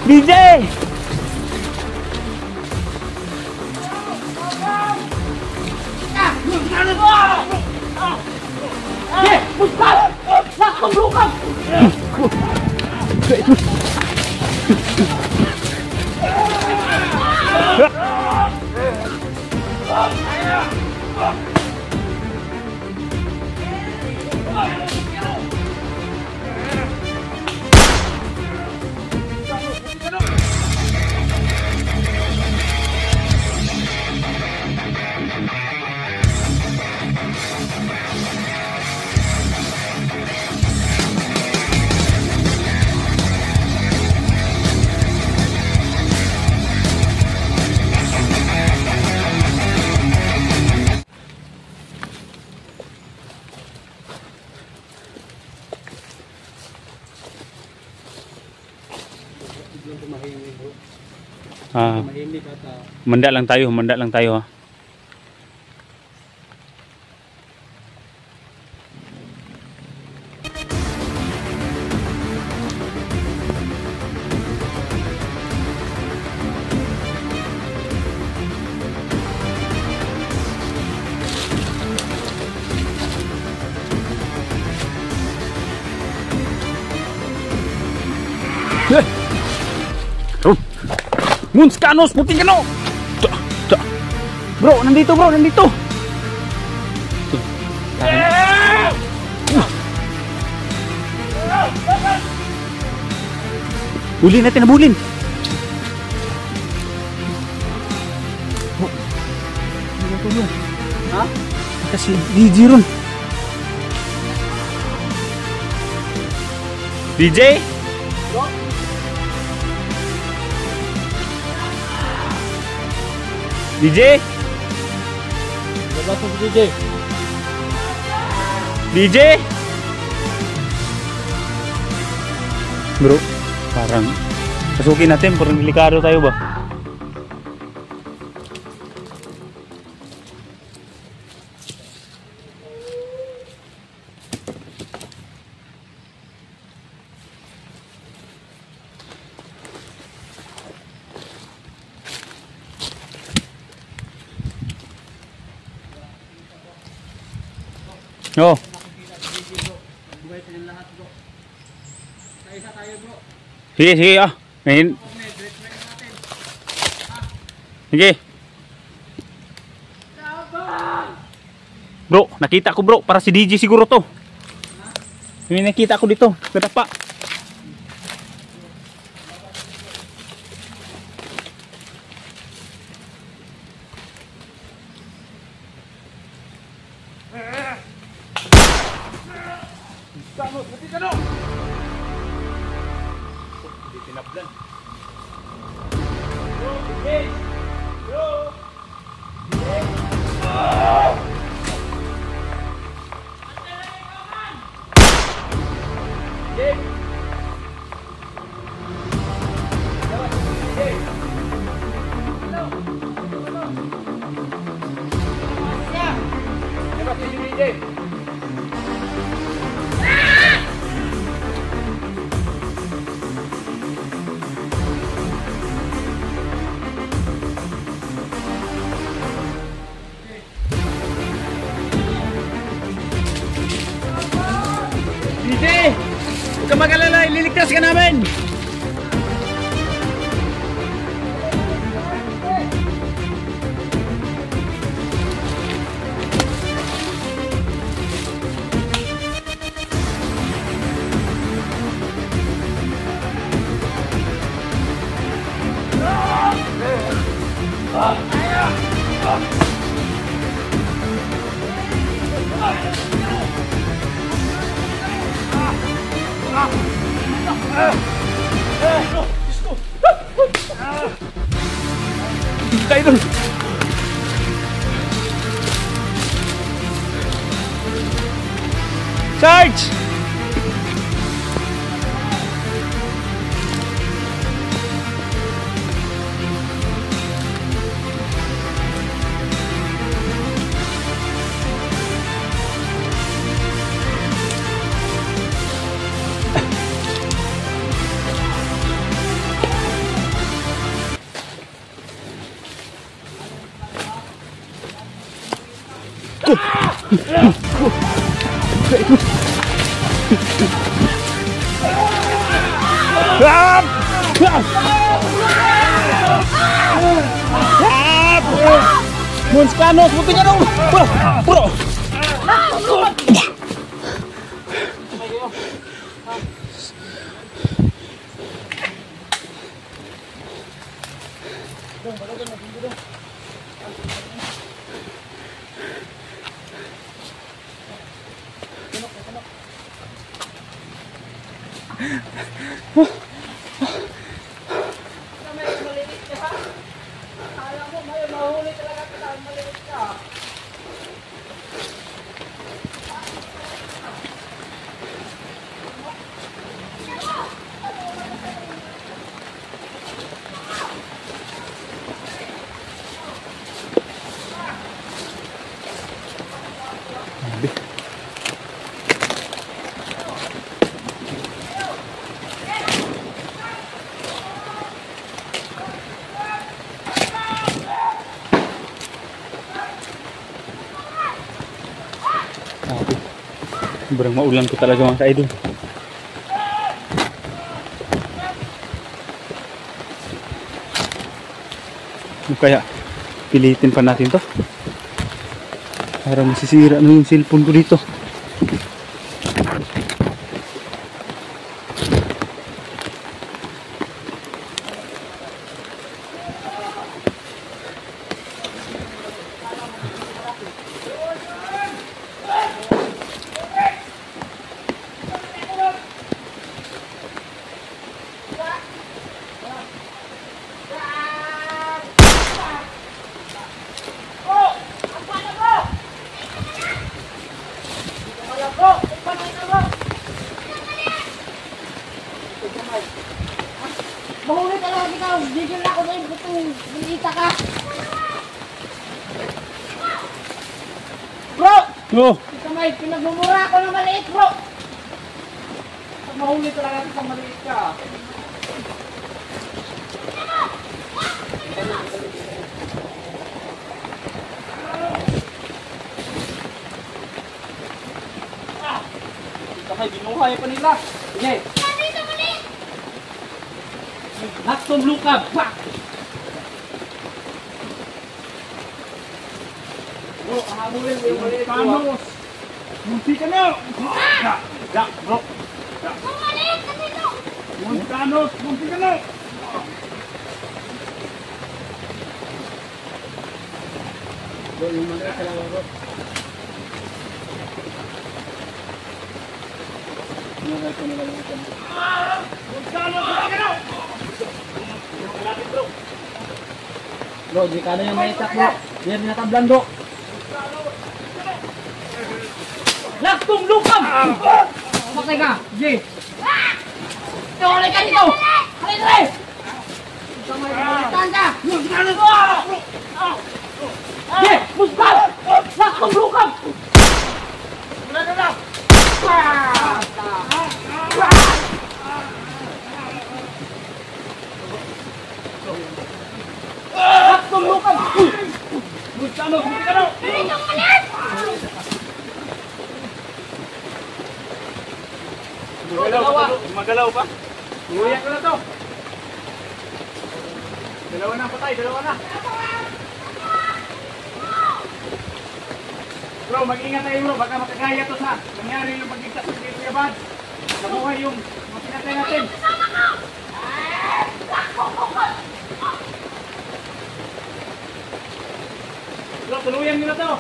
DJ! Mendak lang tayo, ha. Muns kanos, puting kano. Bro, nandito bro, nandito. Bulin natin, nabulin. Ha? Kasi DJ ron. DJ? DJ? DJ? DJ? Bro, parang pasukin natin, parang delikado tayo ba? Oh. Sige, sige ah. Ngayon. Sige. Bro, nakita ko bro. Para si DJ siguro to. May nakita ko dito. Kadapa. Kamu, putih kano. Hindi tinaplan. Bro, okay. Bro. Huwag ka mag-alala, ililigtas ka namin! Kayo dun. Charge! Monskanos, buti niya dong. Bro. Sobrang maulan ko talaga mga ka-idol. Kaya pilitin pa natin to. Para masisira na yung cellphone ko dito. Mahuli ka lang ikaw. Bigyan na ako na yung butong bilita ka. Bro! Oh! Ito may pinagmumura ako ng maliit, bro. Mahuli talaga kita maliit ka. Ito may binuhay pa nila. Sige. Laktong lukab! Pak! Bro, habulin mo yung maliit ko. Monskanos! Munti ka na! Ya, bro! Monskanos! Munti ka na! Bro, yung maliit ka lang, bro. Monskanos! Munti ka na! Bro, di ka na yung maitak, bro. Diyan natablan, bro. Laktong lukam! Patay ka, G. Tuloy ka dito! Halika rin! Tahan ka! Muskan! G! Muskan! Laktong lukam! Wala na lang! Laktong lukam! Muskan! Buti ka na! Magalaw pa. Uyak ko na to. Dalawa na patay, dalawa na. Bro, mag-ingat tayo bro. Baka makagaya to sa nangyari yung pagligtas sa Kuya Bad. Nabuhay yung mga pinatay natin. Bro, tuluyan nyo na to.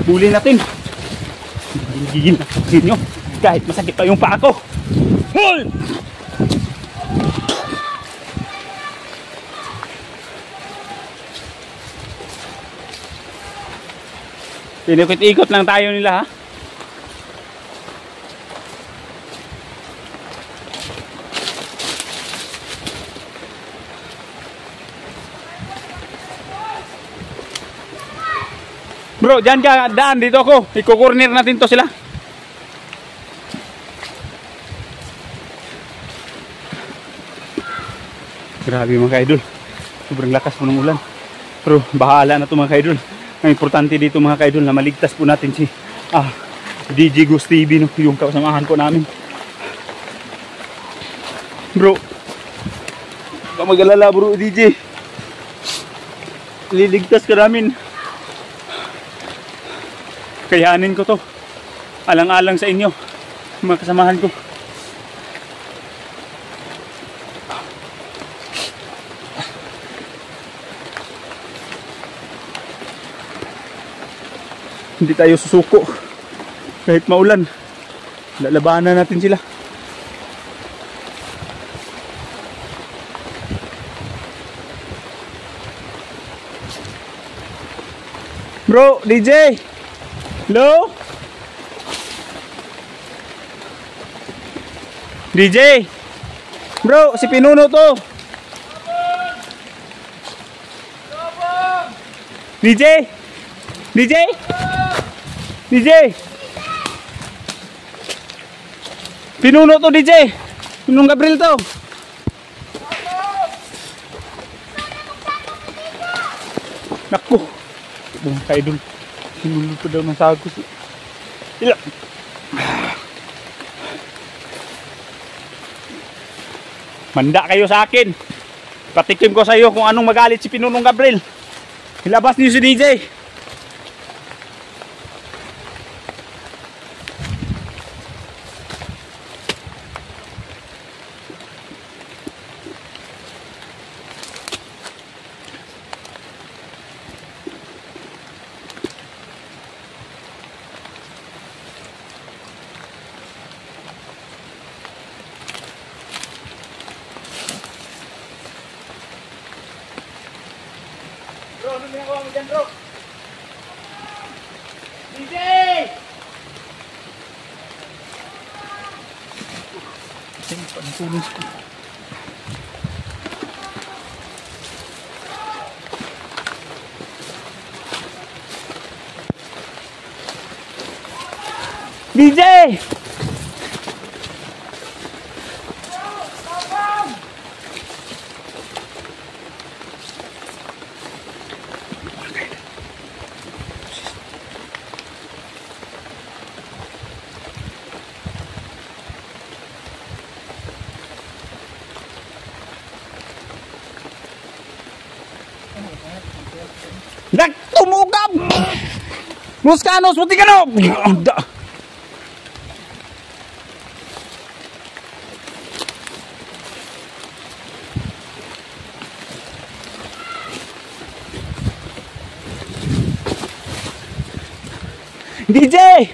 Habulin natin. Gigil na sa inyo. Kahit masakit pa yung paa ko. Hoy! Pinikot-ikot lang tayo nila ha. Bro, dyan ka daan, dito ako. Iko-corner natin to sila. Grabe mga ka-idol. Sobrang lakas po ng ulan. Pero bahala na to mga ka-idol. Ang importante dito mga ka-idol na maligtas po natin si DJ Gus TV, no? Yung kasamahan po namin. Bro, huwag ka mag-alala bro DJ. Liligtas ka namin. Kayanin ko to. Alang-alang sa inyo, mga kasamahan ko. Hindi tayo susuko. Kahit maulan, lalabanan natin sila. Bro, DJ! Hello? DJ! Bro, si Pinuno to! DJ! DJ! DJ! Pinuno to DJ! Pinunong Gabriel to! Naku! Mga ka-idol, sinulog ko daw ng sagos. Ilang! Manda kayo sa akin. Patikim ko sa iyo kung anong magalit si Pinunong Gabriel. Ilabas niyo si DJ. Bro, ano ginagawa mo dyan, bro? DJ! Ay, pantulos ko. DJ! Nagtumugam! Muskanos, buti ka no! DJ!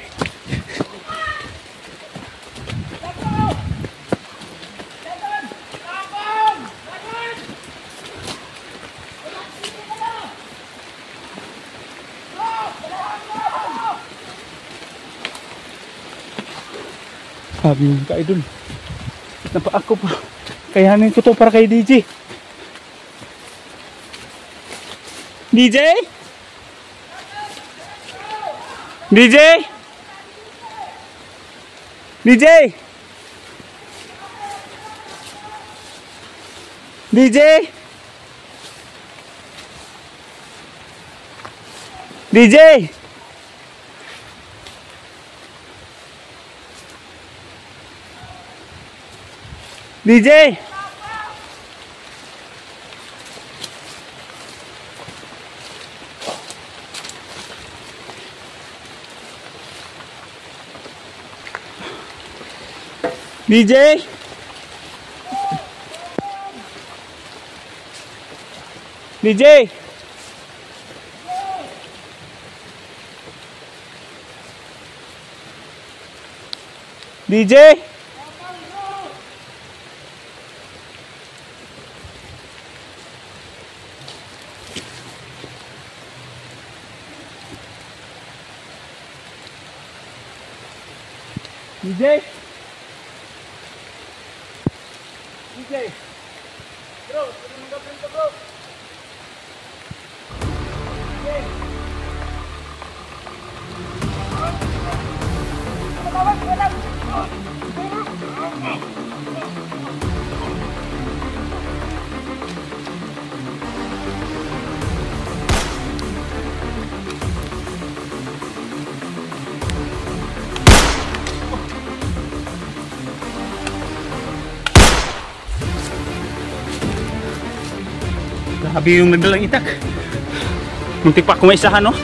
Sabi yung ka-idol, napa ako pa, kayanin ko to para kay DJ. DJ? DJ? DJ? DJ? DJ? DJ? DJ? DJ? DJ? DJ? DJ? Bro, tulungan ka rin bro. DJ? Grabe yung nagdalang itak. Muntik pa ako maisahan, no?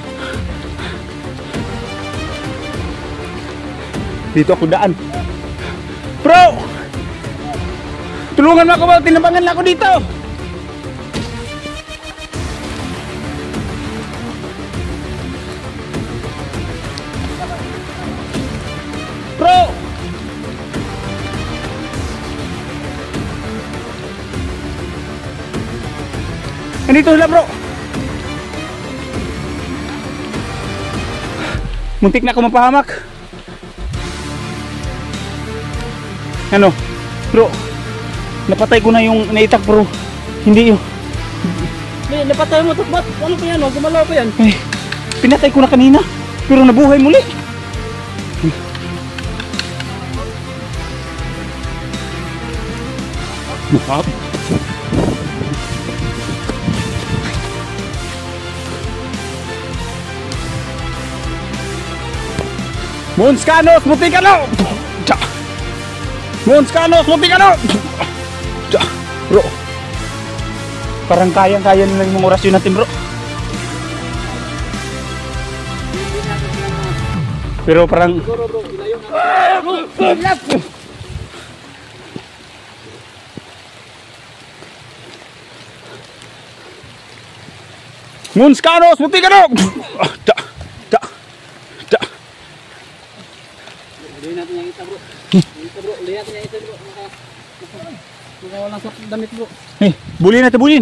Dito ako daan. Bro! Tulungan mo ako ba? Tinabangan na ako dito. Bro! Nandito sila, bro. Muntik na ako mapahamak. Ano? Bro, napatay ko na yung naitak, bro. Hindi yun. Napatay mo, ba't ano pa yan? Gumalaw pa yan. Eh, pinatay ko na kanina. Pero nabuhay muli. Mahab. Monskanos, muti ka na! Monskanos, muti ka na! Bro, parang kayang-kaya nila yung orasyon natin, bro. Pero parang... Bro, ilayo na. Monskanos, muti ka na! Ulihin natin yung isa, bro. Ulihin natin yung isa, bro. Nakawalan sa damit, bro. Eh, bulin natin, bulin.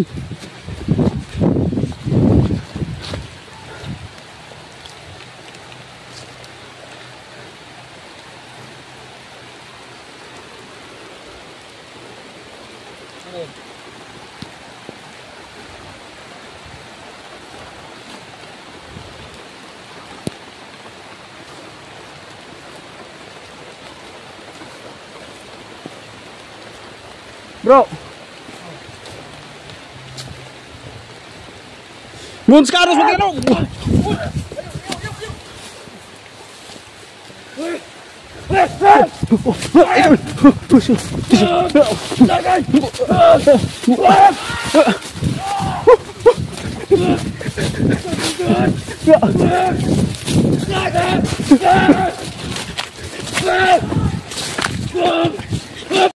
Bro. Monskanos, muti ka na!